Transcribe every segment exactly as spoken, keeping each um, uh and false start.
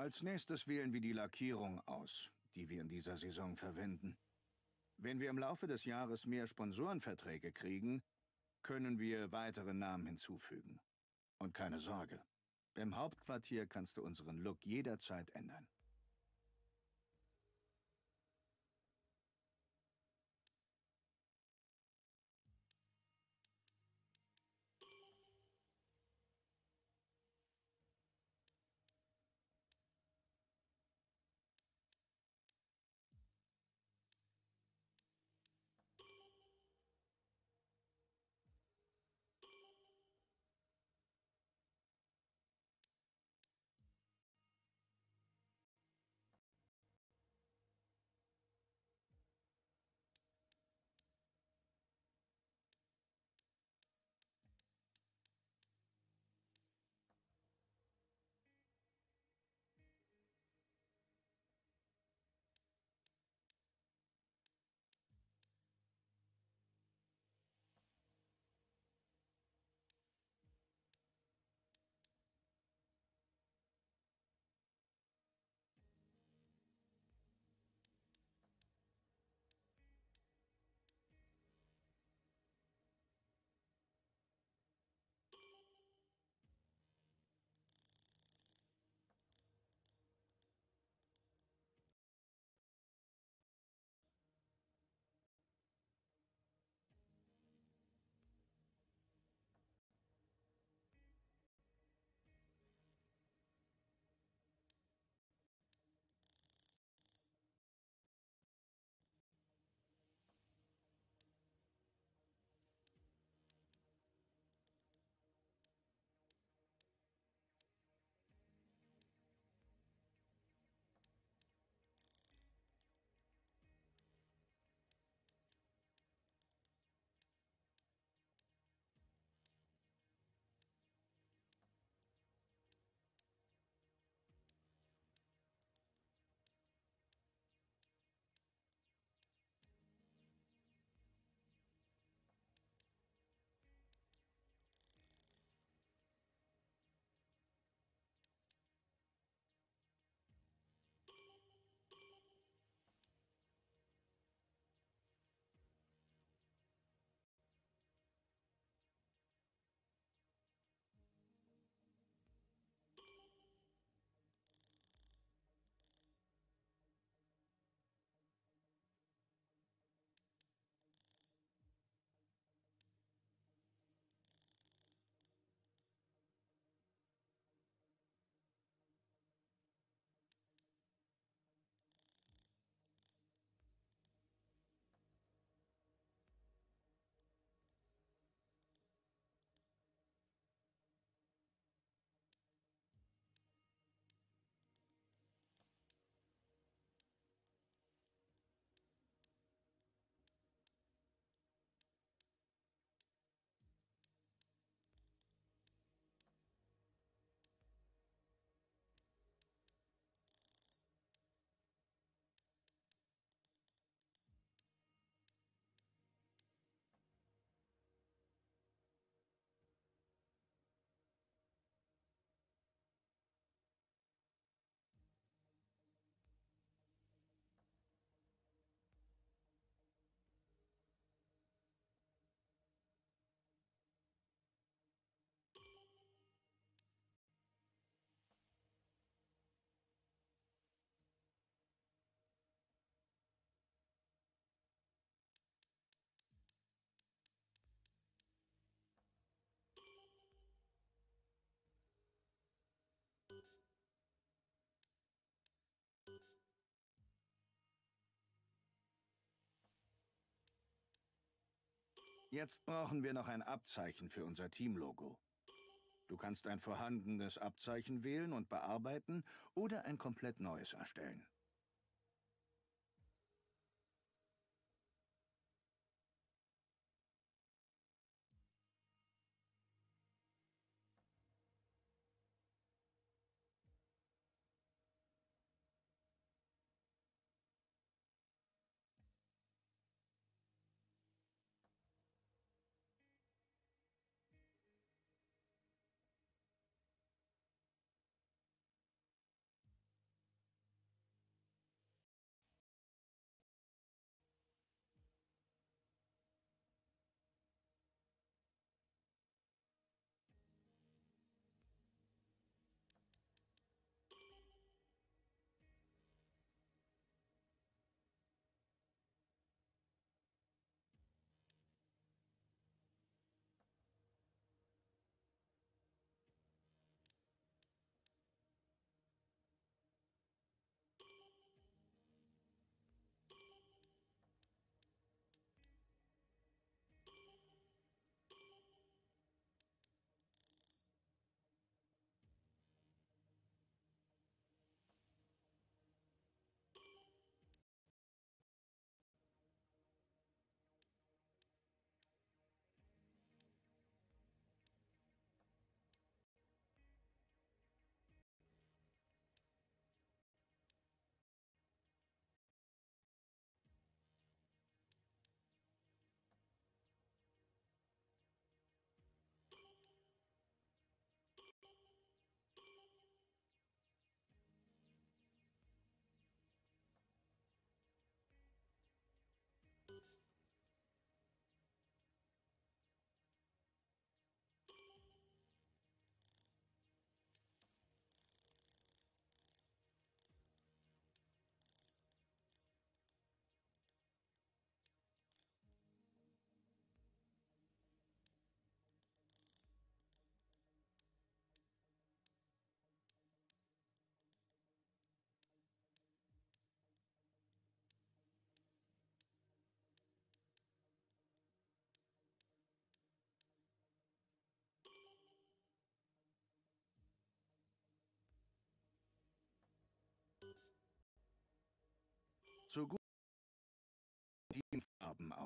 Als nächstes wählen wir die Lackierung aus, die wir in dieser Saison verwenden. Wenn wir im Laufe des Jahres mehr Sponsorenverträge kriegen, können wir weitere Namen hinzufügen. Und keine Sorge, im Hauptquartier kannst du unseren Look jederzeit ändern. Jetzt brauchen wir noch ein Abzeichen für unser Teamlogo. Du kannst ein vorhandenes Abzeichen wählen und bearbeiten oder ein komplett neues erstellen.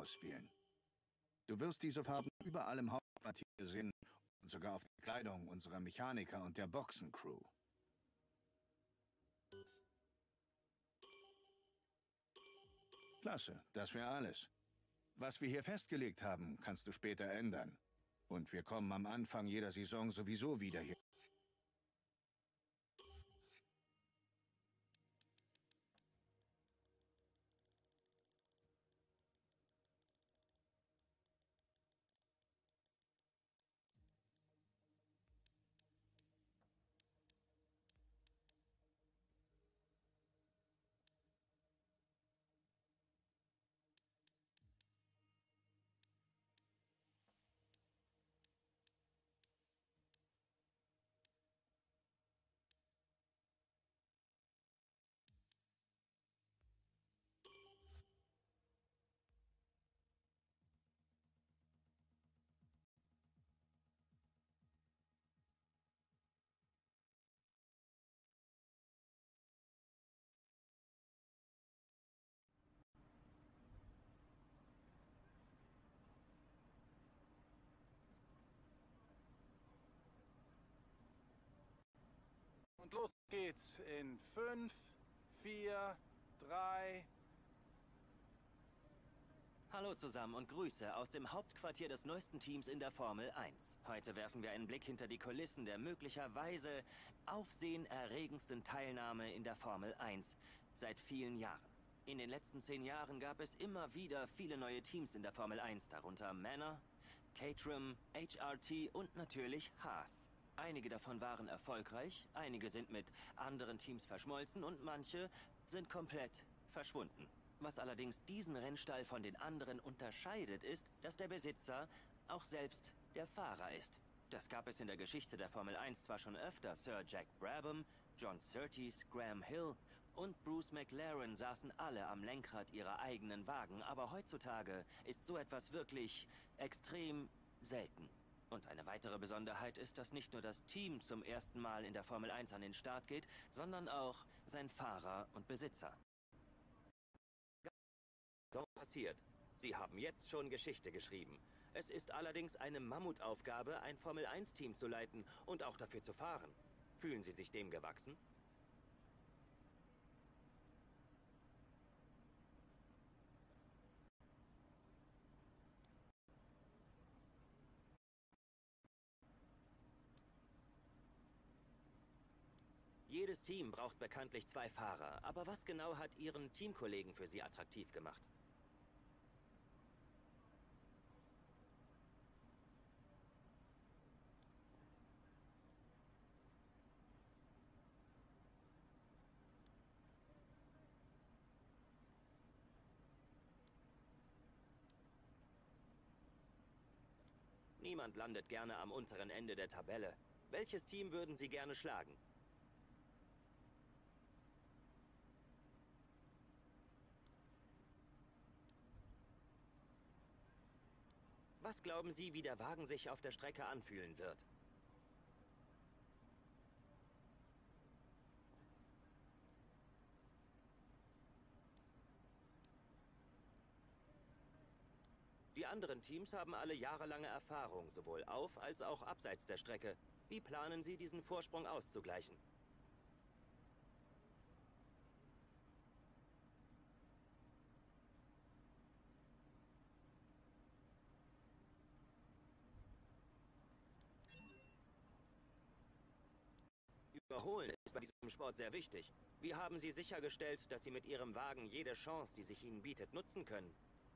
auswählen. Du wirst diese Farben überall im Hauptquartier sehen und sogar auf der Kleidung unserer Mechaniker und der Boxencrew. Klasse, das wäre alles. Was wir hier festgelegt haben, kannst du später ändern. Und wir kommen am Anfang jeder Saison sowieso wieder hier. Und los geht's in fünf, vier, drei. Hallo zusammen und Grüße aus dem Hauptquartier des neuesten Teams in der Formel eins. Heute werfen wir einen Blick hinter die Kulissen der möglicherweise aufsehenerregendsten Teilnahme in der Formel eins seit vielen Jahren. In den letzten zehn Jahren gab es immer wieder viele neue Teams in der Formel eins, darunter Manor, Caterham, H R T und natürlich Haas. Einige davon waren erfolgreich, einige sind mit anderen Teams verschmolzen und manche sind komplett verschwunden. Was allerdings diesen Rennstall von den anderen unterscheidet, ist, dass der Besitzer auch selbst der Fahrer ist. Das gab es in der Geschichte der Formel eins zwar schon öfter. Sir Jack Brabham, John Surtees, Graham Hill und Bruce McLaren saßen alle am Lenkrad ihrer eigenen Wagen, aber heutzutage ist so etwas wirklich extrem selten. Und eine weitere Besonderheit ist, dass nicht nur das Team zum ersten Mal in der Formel eins an den Start geht, sondern auch sein Fahrer und Besitzer. So passiert. Sie haben jetzt schon Geschichte geschrieben. Es ist allerdings eine Mammutaufgabe, ein Formel eins Team zu leiten und auch dafür zu fahren. Fühlen Sie sich dem gewachsen? Jedes Team braucht bekanntlich zwei Fahrer, aber was genau hat Ihren Teamkollegen für Sie attraktiv gemacht? Niemand landet gerne am unteren Ende der Tabelle. Welches Team würden Sie gerne schlagen? Was glauben Sie, wie der Wagen sich auf der Strecke anfühlen wird? Die anderen Teams haben alle jahrelange Erfahrung, sowohl auf als auch abseits der Strecke. Wie planen Sie, diesen Vorsprung auszugleichen? Überholen ist bei diesem Sport sehr wichtig. Wie haben Sie sichergestellt, dass Sie mit Ihrem Wagen jede Chance, die sich Ihnen bietet, nutzen können?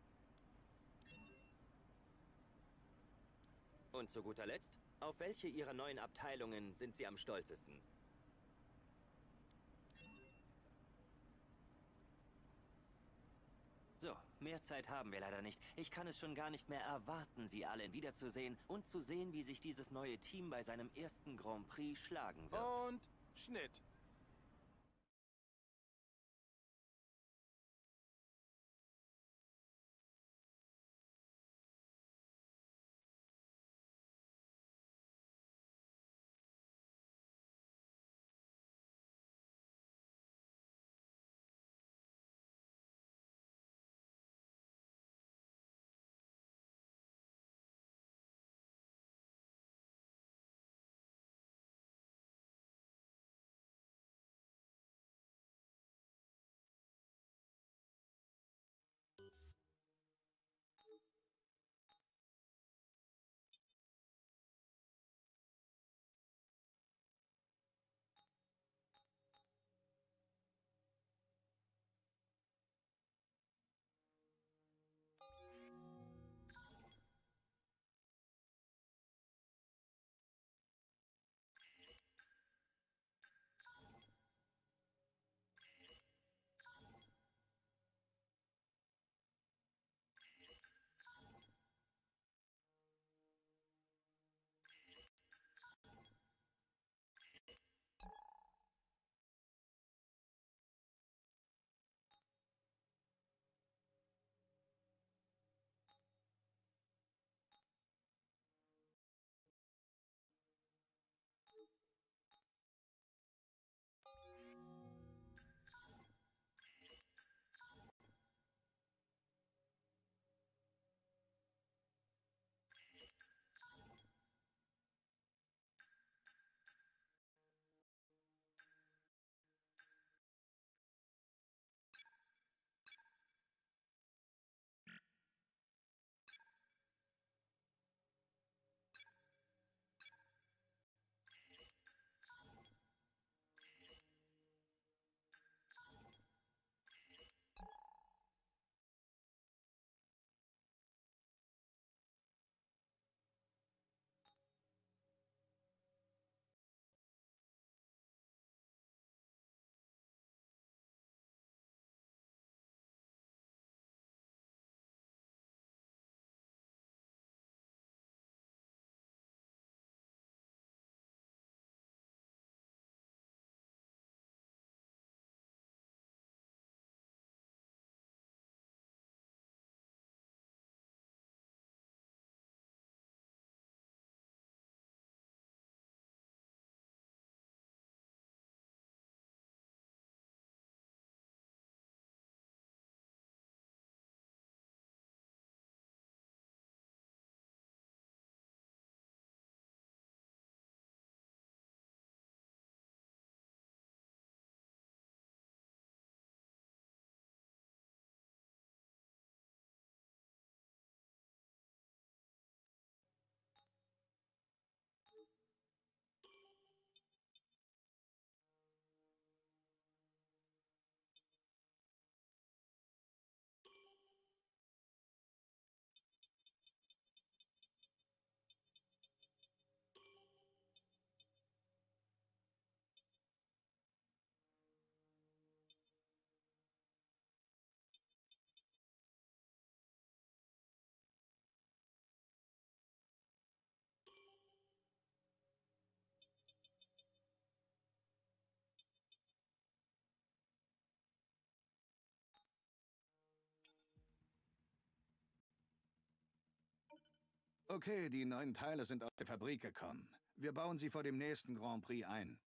Und zu guter Letzt, auf welche Ihrer neuen Abteilungen sind Sie am stolzesten? So, mehr Zeit haben wir leider nicht. Ich kann es schon gar nicht mehr erwarten, Sie alle wiederzusehen und zu sehen, wie sich dieses neue Team bei seinem ersten Grand Prix schlagen wird. Und Schnitt. Okay, die neuen Teile sind aus der Fabrik gekommen. Wir bauen sie vor dem nächsten Grand Prix ein.